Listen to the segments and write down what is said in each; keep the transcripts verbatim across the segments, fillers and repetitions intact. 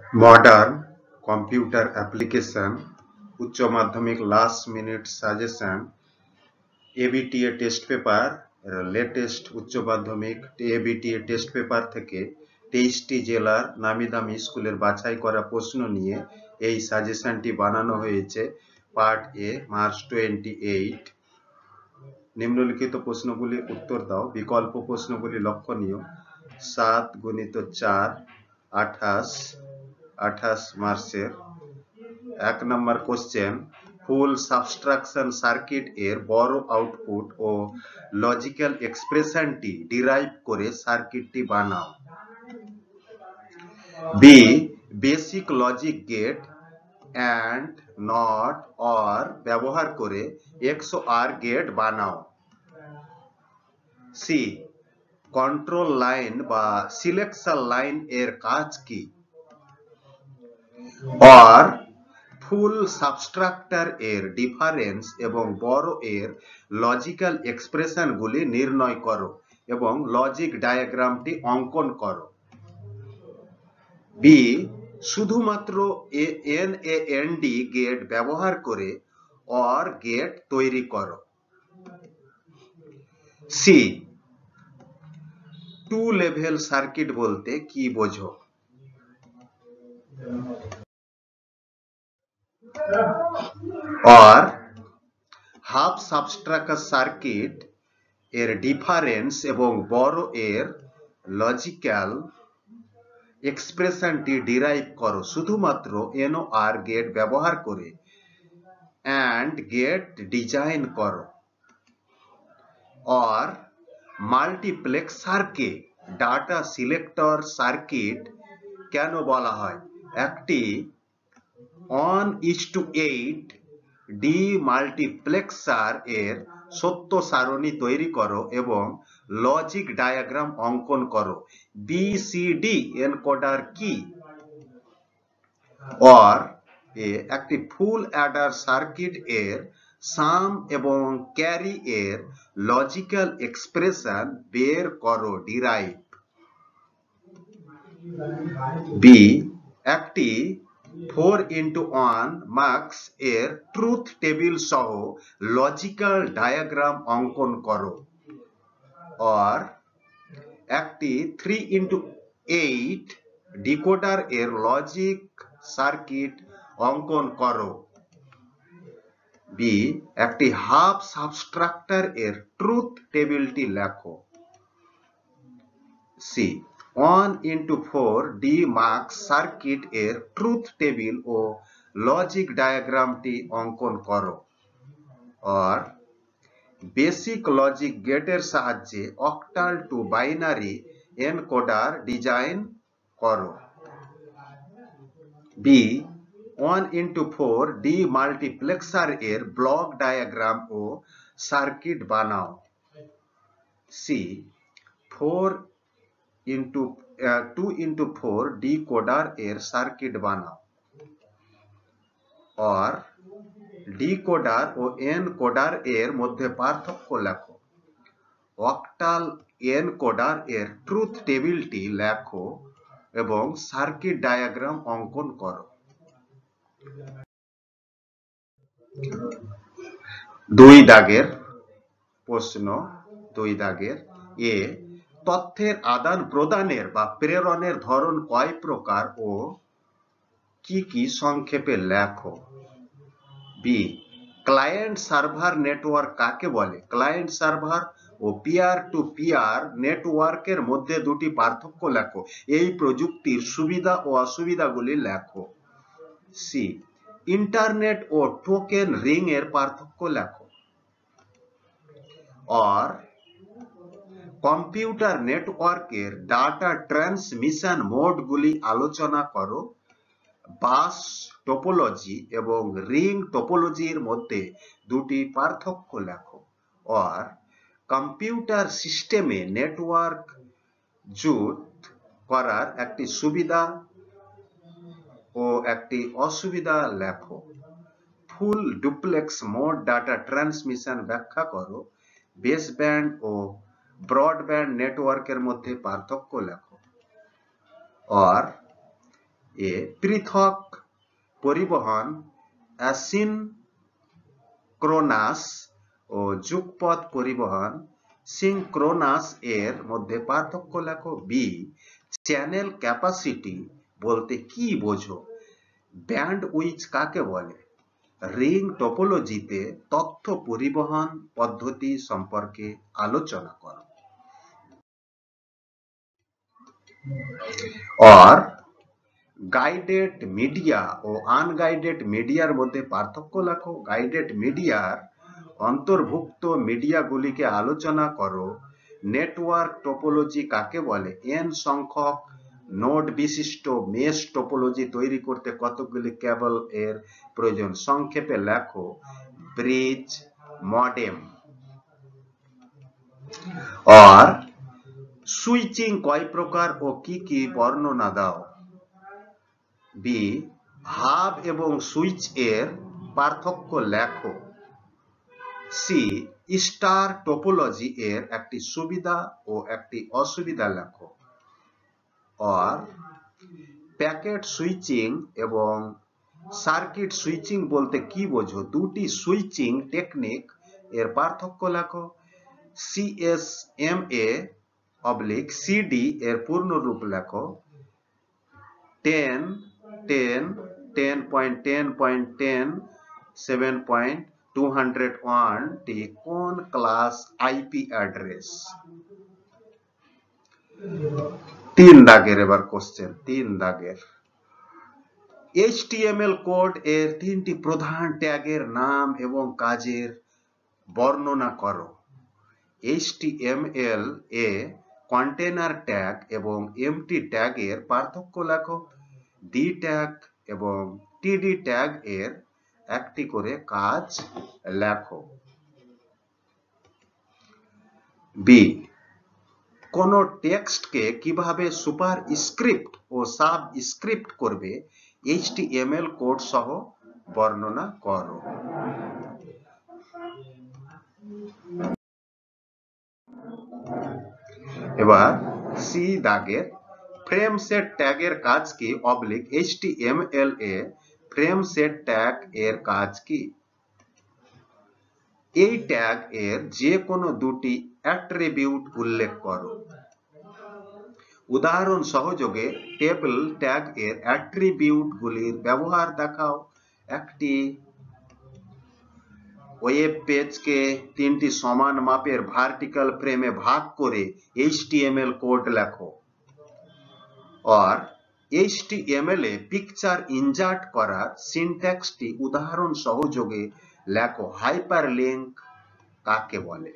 Modern computer application, उच्च माध्यमिक last minute suggestion, A B T A test paper latest উচ্চ মাধ্যমিক A B T A test paper থেকে তেইশটি জেলার নামি দামি স্কুলের বাছাই করা প্রশ্ন নিয়ে এই সাজেশনটি বানানো হয়েছে। Part A, March twenty eight. নিম্নলিখিত প্রশ্নগুলির উত্তর দাও। বিকল্প প্রশ্নগুলি লক্ষণীয়। সাত গুণিত চার আঠাশ আঠাশ মার্চের। এক নম্বর কোশ্চেন, ফুল সাবস্ট্রাকশন সার্কিট এর বড় আউটপুট ও লজিক্যাল এক্সপ্রেশনটি ডিরাইভ করে সার্কিটটি বানাও। B, basic logic gate and not or ব্যবহার করে এক্স ও আর গেট বানাও। সি, কন্ট্রোল লাইন বা সিলেকশন লাইন এর কাজ কি? অর ফুল সাবস্ট্রাক্টর এর ডিফারেন্স এবং বড় এর লজিক্যাল এক্সপ্রেশন গুলি নির্ণয় করো এবং লজিক ডায়াগ্রামটি অঙ্কন করো। বি, শুধুমাত্র N A N D gate ব্যবহার করে অর গেট তৈরি করো। সি, টু লেভেল সার্কিট বলতে কি বোঝো? অর হাফ সাবস্ট্রাক্টর সার্কিট এর ডিফারেন্স এবং বড় এর লজিক্যাল এক্সপ্রেশনটি ডিরাইভ করো শুধুমাত্র এন ও আর গেট ব্যবহার করে অ্যান্ড গেট ডিজাইন করো। অর মাল্টিপ্লেক্সারকে ডাটা সিলেক্টর সার্কিট কেন বলা হয়? একটি one is to eight demultiplexer এর সত্য সারণী তৈরি করো এবং লজিক ডায়াগ্রাম অঙ্কন করো। বি সি ডি এনকোডার কি? অর এ একটি ফুল অ্যাডার সার্কিট এর সাম এবং ক্যারি এর লজিক্যাল এক্সপ্রেশন বের করো, ডিরাইভ। বি, একটি ফোর ইন্টু ওয়ান মার্কস এর ট্রুথ টেবিল সহ লজিক্যাল ডায়াগ্রাম অঙ্কন করো। অর একটি থ্রি ইন্টু এইট ডিকোডার এর লজিক সার্কিট অঙ্কন করো। বি, একটি হাফ সাবস্ট্রাক্টর এর ট্রুথ টেবিলটি লেখো। C, one into four demux circuit এর ট্রুথ টেবিল ও লজিক ডায়াগ্রামটি অঙ্কন করো। অর বেসিক লজিক গেটের সাহায্যে octal to binary encoder design করো। B, one into four demultiplexer এর ব্লক ডায়াগ্রাম ও সার্কিট বানাও। C, four into two into four decoder এর সার্কিট বানাও। অর ডিকোডার ও এনকোডার এর মধ্যে পার্থক্য লেখো। অক্টাল এনকোডার এর ট্রুথ টেবিলটি লেখো এবং সার্কিট ডায়াগ্রাম অঙ্কন করো। দুই দাগের প্রশ্ন, দুই দাগের এ, তথ্যের আদান প্রদানের বা প্রেরণের ধরন কয় প্রকার ও কি কি সংক্ষেপে লেখো। বি, ক্লায়েন্ট সার্ভার নেটওয়ার্ক কাকে বলে? ক্লায়েন্ট সার্ভার ও পিয়ার টু পিয়ার নেটওয়ার্কের মধ্যে দুটি পার্থক্য লেখো। এই প্রযুক্তির সুবিধা ও অসুবিধাগুলি লেখো। সি, ইন্টারনেট ও টোকেন রিং এর পার্থক্য লেখো। অর কম্পিউটার নেটওয়ার্কের ডাটা ট্রান্সমিশন মোডগুলি আলোচনা করো। বাস টোপোলজি এবং রিং টোপোলজির মধ্যে দুটি পার্থক্য লেখো। অর কম্পিউটার সিস্টেমে নেটওয়ার্ক জুট করার একটি সুবিধা ও একটি অসুবিধা লেখো। Full duplex mode data transmission ব্যাখ্যা করো। বেসব্যান্ড ও ব্রডব্যান্ড নেটওয়ার্কের মধ্যে পার্থক্য লেখো। অর এ পৃথক পরিবহন অ্যাসিনক্রোনাস ও যুগপৎ পরিবহন সিনক্রোনাস এর মধ্যে পার্থক্য লেখো। বি চ্যানেল ক্যাপাসিটি বলতে কি বোঝো? ব্যান্ডউইথ কাকে বলে? রিং টোপোলজিতে তথ্য পরিবহন পদ্ধতি সম্পর্কে আলোচনা করো। और গাইডেড মিডিয়া ও আনগাইডেড মিডিয়ার মধ্যে পার্থক্য লেখো। গাইডেড মিডিয়ার অন্তর্ভুক্ত মিডিয়াগুলিকে আলোচনা করো। নেটওয়ার্ক টোপোলজি কাকে বলে? এন সংখ্যক নোড বিশিষ্ট মেশ টোপোলজি তৈরি করতে কতগুলি কেবল এর প্রয়োজন? সংক্ষেপে লেখো ব্রিজ মডেম। और সুইচিং কয় প্রকার ও কি কি বর্ণনা দাও? বি হাব এবং সুইচ এর পার্থক্য লেখো। সি স্টার টোপোলজি এর একটি সুবিধা ও একটি অসুবিধা লেখো। और প্যাকেট সুইচিং এবং সার্কিট সুইচিং বলতে কি বোঝো? দুটি সুইচিং টেকনিক এর পার্থক্য লেখো। সিএসএমএ অবলিক সিডি এর পূর্ণ রূপ লেখো। Ten ten ten point ten point ten seven point two hundred one টি কোন ক্লাস আইপি অ্যাড্রেস? তিন দাগের এবার কোশ্চেন, তিন দাগের। এইচটিএমএল কোড এর তিনটি প্রধান ট্যাগের নাম এবং কাজের বর্ণনা করো। এইচটিএমএল এ কন্টেনার ট্যাগ এবং এমটি ট্যাগের পার্থক্য লেখো। ডি ট্যাগ এবং টিডি ট্যাগ এর একটি করে কাজ লেখো। বি কোন টেক্সটকে কিভাবে সুপারস্ক্রিপ্ট ও সাবস্ক্রিপ্ট করবে এইচটিএমএল কোড সহ বর্ণনা করো। এবার সি দাগের ফ্রেম সেট ট্যাগের কাজ কি? অবলিক এইচটিএমএল এ ফ্রেম সেট ট্যাগ এর কাজ কি? এই ট্যাগ এর যে কোনো দুটি অ্যাট্রিবিউট উল্লেখ করো। উদাহরণ সহযোগে টেবল ট্যাগ এর অ্যাট্রিবিউট গুলির ব্যবহার দেখাও। একটি ওয়েব পেজকে তিনটি সমান মাপের ভার্টিক্যাল ফ্রেমে ভাগ করে এইচটিএমএল কোড লেখো। और এইচটিএমএল এ পিকচার ইনজার্ট করার সিনট্যাক্সটি উদাহরণ সহযোগে লেখো। হাইপারলিংক কাকে বলে?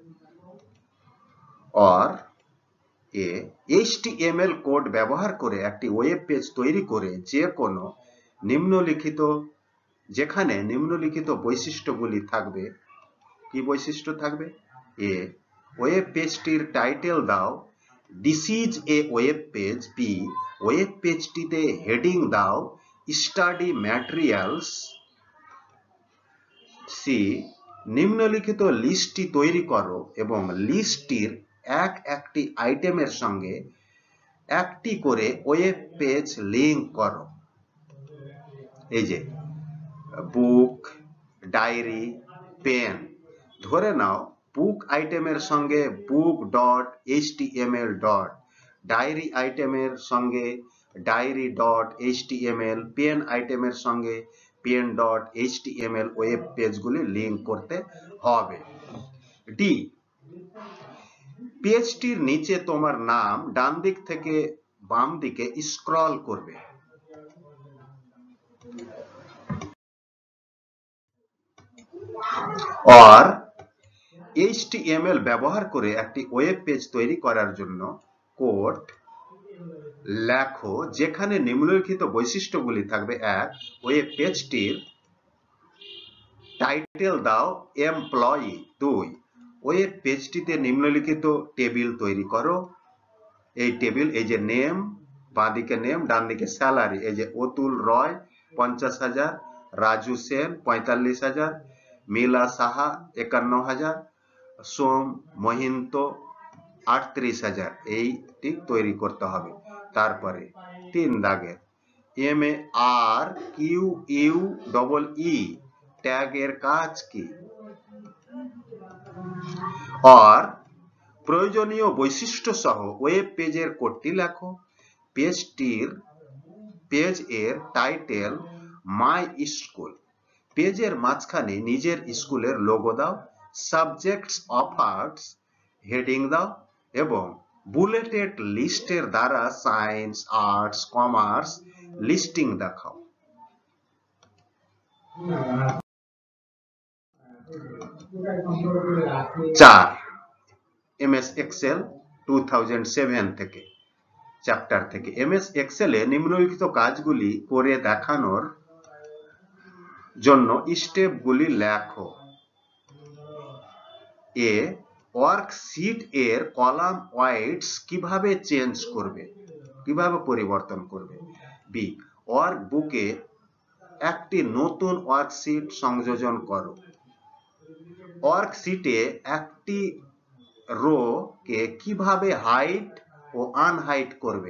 और এ এইচটিএমএল কোড ব্যবহার করে একটি ওয়েব পেজ তৈরি করে যে কোনো নিম্নলিখিত যেখানে নিম্নলিখিত বৈশিষ্ট্যগুলি থাকবে। কি বৈশিষ্ট্য থাকবে? এ ওয়েব পেজটির টাইটেল দাও। This is a web page. B web পেজটিতে হেডিং দাও স্টাডি ম্যাটেরিয়ালস। সি নিম্নলিখিত লিস্টটি তৈরি করো এবং লিস্টটির এক একটি আইটেমের সঙ্গে একটি করে ওয়েব পেজ লিংক করো। এই যে বুক, ডায়েরি, পেন। ধরে নাও বুক আইটেমের সঙ্গে book dot HTML dot, diary আইটেমের সঙ্গে ডায়েরি ডট এইচটিএমএল, পেন আইটেমের সঙ্গে পেন ডট এইচটিএমএল ওয়েব পেজগুলি লিংক করতে হবে। ডি পেজটির নিচে তোমার নাম ডান দিক থেকে বাম দিকে স্ক্রল করবে। और এইচটিএমএল ব্যবহার করে একটি ওয়েব পেজ তৈরি করার জন্য কোড লেখো যেখানে নিম্নলিখিত বৈশিষ্ট্যগুলি থাকবে। এক ওয়েব পেজটির টাইটেল দাও এমপ্লয়ি। দুই ওয়েব পেজটিতে নিম্নলিখিত টেবিল তৈরি করো। এই টেবিল এই যে নেম, বাঁ দিকে নেম, ডান দিকে স্যালারি। এই যে অতুল রয় পঞ্চাশ হাজার, রাজু সেন পঁয়তাল্লিশ হাজার, মিলা সাহা একান্ন হাজার, সোম মহিন্ত আটত্রিশ হাজার। এইটি তৈরি করতে হবে। তারপরে তিন দাগের M A R Q U double E tag এর কাজ কি? আর প্রয়োজনীয় বৈশিষ্ট্য সহ ওয়েব পেজের কোডটি লেখো। পেজটির পেজ এর টাইটেল মাই স্কুল। পেজের মাঝখানে নিজের স্কুলের লোগো দাও। সাবজেক্টস অফার্স হেডিং দাও এবং বুলেটেড লিস্টের দ্বারা সায়েন্স, আর্টস, কমার্স লিস্টিং দেখাও। চার, MS Excel two thousand seven থেকে চ্যাপ্টার থেকে। এমএস এক্সেলে নিম্নলিখিত কাজগুলি করে দেখানোর জন্য স্টেপগুলি লেখো। এ, ওয়ার্কশিট এর কলাম ওয়াইডস কিভাবে চেঞ্জ করবে, কিভাবে পরিবর্তন করবে। বি, ওয়ার্কবুকে একটি নতুন ওয়ার্কশিট সংযোজন করো। ওয়ার্কশিটে একটি রো কে কিভাবে হাইড ও আনহাইড করবে।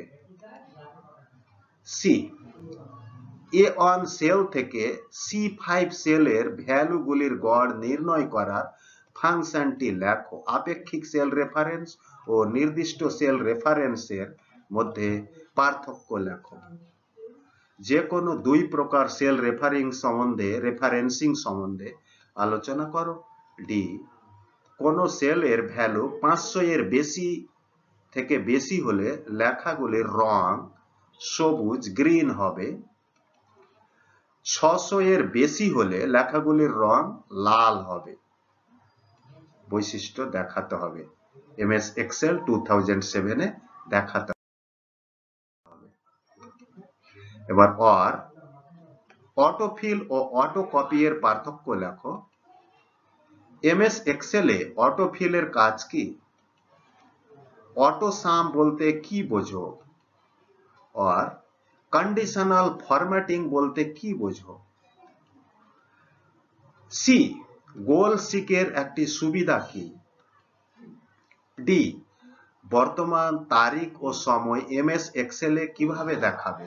সি, এ ওয়ান সেল থেকে সি ফাইভ সেলের ভ্যালুগুলির গড় নির্ণয় করার ফাংশনটি লেখো। আপেক্ষিক সেল রেফারেন্স ও নির্দিষ্ট সেল রেফারেন্সের মধ্যে পার্থক্য লেখো। যে কোনো দুই প্রকার সেল রেফারিং সম্বন্ধে রেফারেন্সিং সম্বন্ধে আলোচনা করো। ডি, কোন সেলের ভ্যালু পাঁচশো এর বেশি থেকে বেশি হলে লেখাগুলির রং সবুজ গ্রিন হবে। ছশো এর বেশি হলে লেখাগুলির রং লাল হবে। বৈশিষ্ট্য দেখাতে হবে। MS Excel two thousand seven এ দেখাতে হবে। এবার অর, অটোফিল ও অটো কপি এর পার্থক্য লেখো। এমএস এক্সেলে অটোফিলের কাজ কি? অটো সাম বলতে কি বোঝো? আর কন্ডিশনাল ফরম্যাটিং বলতে কি বোঝো? সি, গোল সিকের একটি সুবিধা কি? ডি, বর্তমান তারিখ ও সময় এমএস এক্সেলে কিভাবে দেখাবে?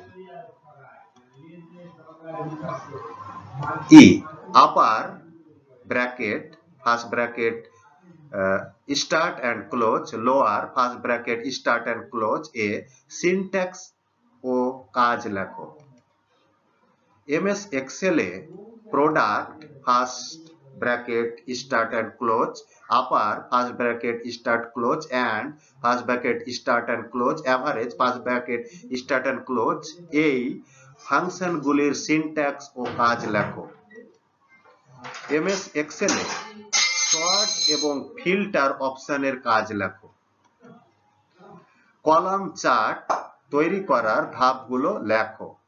E, upper bracket first bracket start and close, lower first bracket start and close এ সিনট্যাক্স ও কাজ লেখো। এমএস এক্সেলে product first bracket start and close, upper first bracket start close and first bracket start and close, average first bracket start and close এই ফাংশনগুলির syntax ও কাজ লেখো। এমএস এক্সেলে সর্ট এবং ফিল্টার অপশনের কাজ লেখো। কলাম চার্ট তৈরি করার ধাপগুলো লেখো।